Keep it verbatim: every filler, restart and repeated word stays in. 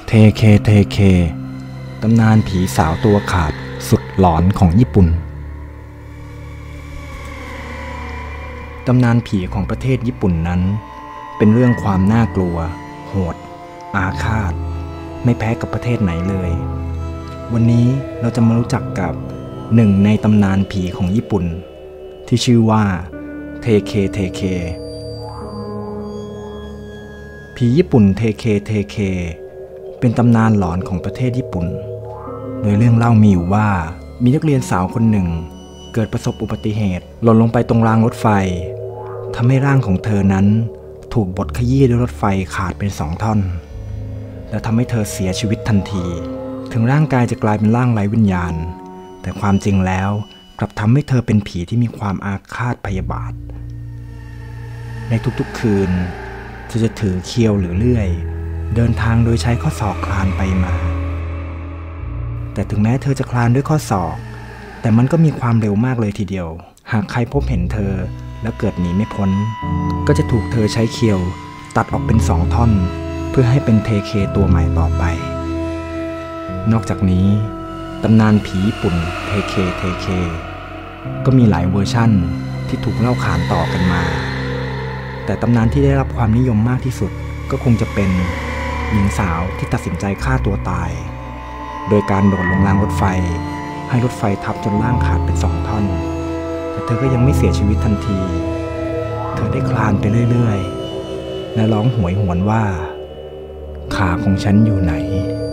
เทเคเทเคตำนานผีสาวตัวขาดสุดหลอนของญี่ปุ่นตำนานผีของประเทศญี่ปุ่นนั้นเป็นเรื่องความน่ากลัวโหดอาฆาตไม่แพ้กับประเทศไหนเลยวันนี้เราจะมารู้จักกับหนึ่งในตำนานผีของญี่ปุ่นที่ชื่อว่าเทเคเทเคผีญี่ปุ่นเทเคเทเคเป็นตำนานหลอนของประเทศญี่ปุ่นโดยเรื่องเล่ามีอยู่ว่ามีนักเรียนสาวคนหนึ่งเกิดประสบอุบัติเหตุหล่นลงไปตรงรางรถไฟทำให้ร่างของเธอนั้นถูกบดขยี้ด้วยรถไฟขาดเป็นสองท่อนและทำให้เธอเสียชีวิตทันทีถึงร่างกายจะกลายเป็นร่างไร้วิญญาณแต่ความจริงแล้วกลับทำให้เธอเป็นผีที่มีความอาฆาตพยาบาทในทุกๆคืนเธอจะถือเคียวหรือเลื่อยเดินทางโดยใช้ข้อศอกคลานไปมาแต่ถึงแม้เธอจะคลานด้วยข้อศอกแต่มันก็มีความเร็วมากเลยทีเดียวหากใครพบเห็นเธอแล้วเกิดหนีไม่พ้นก็จะถูกเธอใช้เคียวตัดออกเป็นสองท่อนเพื่อให้เป็นเทเคตัวใหม่ต่อไปนอกจากนี้ตำนานผีญี่ปุ่นเทเคเทเคก็มีหลายเวอร์ชั่นที่ถูกเล่าขานต่อกันมาแต่ตำนานที่ได้รับความนิยมมากที่สุดก็คงจะเป็นหญิงสาวที่ตัดสินใจฆ่าตัวตายโดยการโดดลงรางรถไฟให้รถไฟทับจนร่างขาดเป็นสองท่อนแต่เธอก็ยังไม่เสียชีวิตทันทีเธอได้คลานไปเรื่อยๆและร้องโหยหวนว่าขาของฉันอยู่ไหน